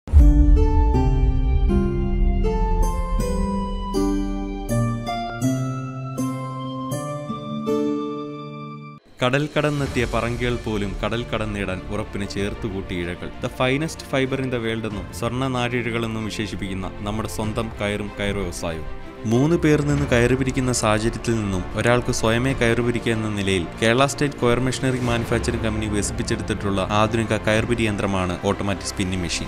കടൽ കടന്നെത്തിയ പറങ്കികൾ പോലും കടൽ കടന്നിടാൻ ഉറപ്പിന് ചേർത്തുകൂട്ടി ഇഴകൾ. The finest fibre in the world എന്നും സ്വർണ്ണ നാഴിഴകളെന്നും വിശേഷിപ്പിക്കുന്ന നമ്മുടെ സ്വന്തം കയറും കയർ വ്യവസായവും. 3 പേർ നിന്ന് കയറുപിരിക്കുന്ന സാഹചര്യത്തിൽ നിന്നും ഒരാൾക്ക് സ്വയമേ കയറുപിരിക്കുക എന്ന നിലയിൽ Kerala state coir machinery manufacturing company വികസിപ്പിച്ചെടുത്തിട്ടുള്ള ആധുനിക കയർപിരി യന്ത്രമാണ് ഓട്ടോമാറ്റിക് സ്പിന്നിംഗ് മെഷീൻ.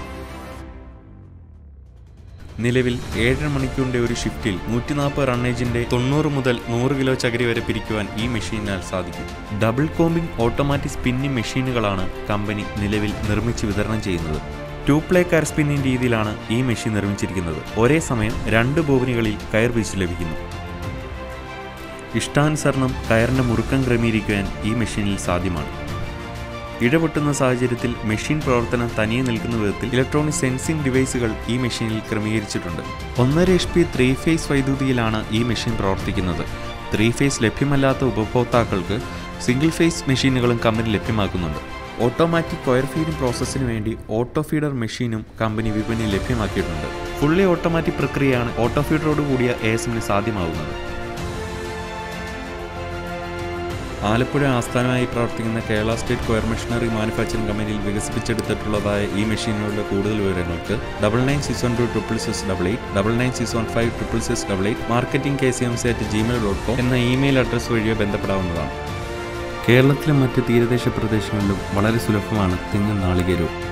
നിലവിൽ 7 മണിക്കൂറിന്റെ ഒരു ഷിഫ്റ്റിൽ 140 റണ്ണേജിന്റെ 90 മുതൽ 100 കിലോ ചകിരി വരെ പിരിക്കുവാൻ ഈ മെഷീനാൽ സാധിക്കും. ഡബിൾ കോമ്പിംഗ് ഓട്ടോമാറ്റിക് സ്പിന്നിംഗ് മെഷീനുകളാണ് കമ്പനി നിലവിൽ നിർമ്മിച്ച് വിതരണം ചെയ്യുന്നത്. 2 പ്ലേ കയർ സ്പിന്നിംഗ് രീതിയിലാണ് ഈ മെഷീൻ നിർമ്മിച്ചിരിക്കുന്നത്. ഒരേ സമയം 2 ബോബിനുകളിൽ കയർ വീശി ലഭിക്കുന്നു. ഇഷ്ടാനുസരണം കയറിന്റെ മുറുക്കം ക്രമീകരിക്കുവാൻ ഈ മെഷീനിൽ സാധ്യമാണ്. ഇടപെട്ടുന്ന സാഹചര്യത്തിൽ മെഷീൻ പ്രവർത്തനം തനിയെ നിൽക്കുന്ന വിധത്തിൽ ഇലക്ട്രോണിക് സെൻസിംഗ് ഡിവൈസുകൾ ഈ മെഷീനിൽ ക്രമീകരിച്ചിട്ടുണ്ട്. 1.5 HP 3 ഫേസ് വൈദ്യുതിയിലാണ് ഈ മെഷീൻ പ്രവർത്തിക്കുന്നത്. 3 ഫേസ് ലഭ്യമല്ലാത്ത ഉപഭോക്താക്കൾക്ക് സിംഗിൾ ഫേസ് മെഷീനുകളും കമ്പനി ലഭ്യമാക്കുന്നുണ്ട്. ഓട്ടോമാറ്റിക് കോയർ ഫീഡിംഗ് പ്രോസസ്സിന് വേണ്ടി ഓട്ടോ ഫീഡർ മെഷീനും കമ്പനി വിപണിയിൽ ലഭ്യമാക്കിയിട്ടുണ്ട്. ഫുള്ളി ഓട്ടോമാറ്റിക് പ്രക്രിയയാണ് ഓട്ടോ ഫീഡറോട് കൂടിയ ASMന് സാധ്യമാകുന്നത്. ആലപ്പുഴ ആസ്ഥാനമായി പ്രവർത്തിക്കുന്ന Kerala state coir machinery manufacturing കമ്പനിയിൽ വികസിപ്പിച്ചെടുത്തിട്ടുള്ളതായ ഈ മെഷീനുകളുടെ കൂടുതൽ വിവരങ്ങൾക്ക് 9961266888 9961566688 മാർക്കറ്റിംഗ് KSCMMC@gmail.com എന്ന ഇമെയിൽ അഡ്രസ് വഴിയോ ബന്ധപ്പെടാവുന്നതാണ്. കേരളത്തിലും മറ്റ് തീരദേശ പ്രദേശങ്ങളിലും വളരെ സുലഭമാണ് തെങ്ങും നാളികേരവും.